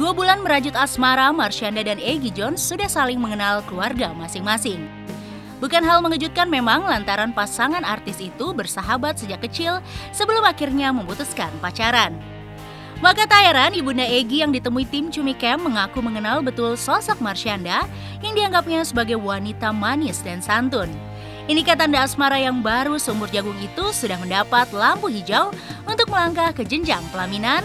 2 bulan merajut asmara, Marsyanda dan Egy John sudah saling mengenal keluarga masing-masing. Bukan hal mengejutkan memang lantaran pasangan artis itu bersahabat sejak kecil sebelum akhirnya memutuskan pacaran. Maka tak heran Ibunda Egy yang ditemui tim Cumi Camp mengaku mengenal betul sosok Marsyanda yang dianggapnya sebagai wanita manis dan santun. Inikah tanda asmara yang baru seumur jagung itu sudah mendapat lampu hijau untuk melangkah ke jenjang pelaminan?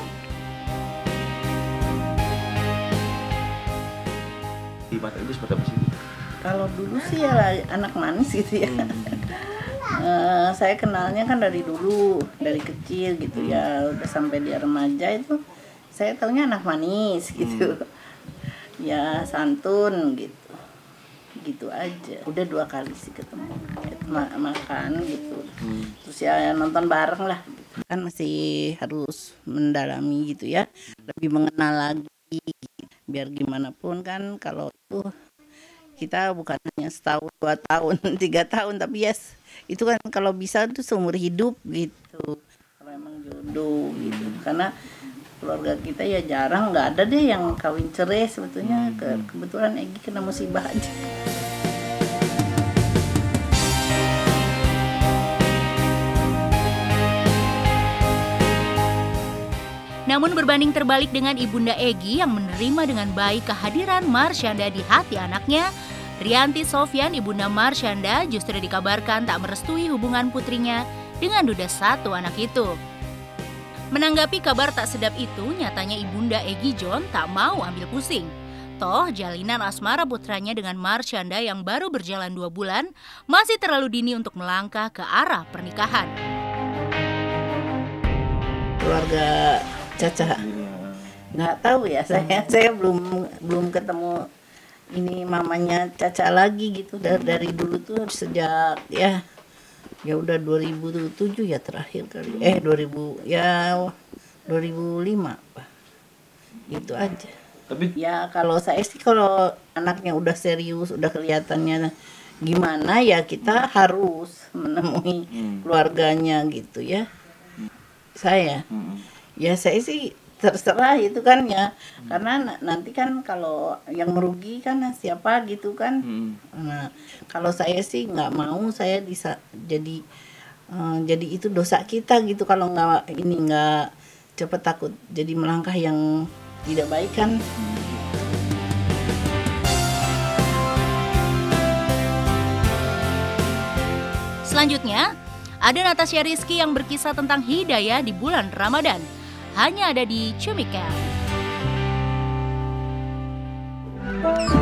Di mata Ibu seperti apa sih? Kalau dulu sih ya anak manis gitu ya. Saya kenalnya kan dari dulu, dari kecil gitu ya, udah sampai dia remaja itu saya taunya anak manis gitu. Ya santun gitu. Gitu aja. Udah 2 kali sih ketemu. Makan gitu. Terus ya nonton bareng lah gitu. Kan masih harus mendalami gitu ya. Lebih mengenal lagi. Biar gimana pun kan kalau itu kita bukan hanya setahun, 2 tahun, 3 tahun, tapi yes, itu kan kalau bisa itu seumur hidup gitu. Kalau emang jodoh gitu. Karena keluarga kita ya jarang, nggak ada deh yang kawin cerai sebetulnya. Kebetulan Egy kena musibah aja. Namun berbanding terbalik dengan Ibunda Egy yang menerima dengan baik kehadiran Marsyanda di hati anaknya, Rianti Sofyan, Ibunda Marsyanda, justru dikabarkan tak merestui hubungan putrinya dengan duda 1 anak itu. Menanggapi kabar tak sedap itu, nyatanya Ibunda Egy John tak mau ambil pusing. Toh, jalinan asmara putranya dengan Marsyanda yang baru berjalan 2 bulan masih terlalu dini untuk melangkah ke arah pernikahan. Keluarga Caca nggak tahu ya, saya belum ketemu ini mamanya Caca lagi gitu dari dulu tuh, sejak ya udah 2007 ya terakhir kali 2005 Pak. Gitu aja. Tapi ya kalau saya sih, kalau anaknya udah serius, udah kelihatannya gimana ya, kita harus menemui keluarganya gitu ya. Saya sih terserah itu kan ya, karena nanti kan kalau yang merugi kan siapa gitu kan. Nah kalau saya sih nggak mau saya jadi itu dosa kita gitu, kalau nggak cepet takut jadi melangkah yang tidak baik kan. Selanjutnya, ada Natasha Rizky yang berkisah tentang hidayah di bulan Ramadan. Hanya ada di Cumi Camp.